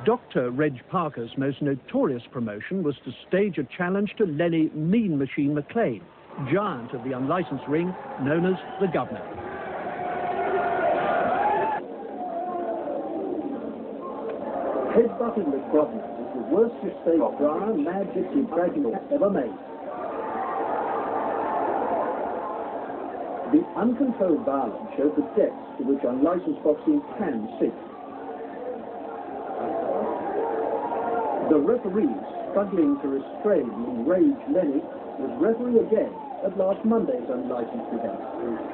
Dr. Reg Parker's most notorious promotion was to stage a challenge to Lenny Mean Machine McLean, giant of the unlicensed ring known as the Governor. Headbutting the Governor is the worst mistake drama Mad Gypsy Dragon ever made. The uncontrolled violence showed the depths to which unlicensed boxing can sink. The referee, struggling to restrain the enraged Lenny, was referee again at last Monday's unlicensed event.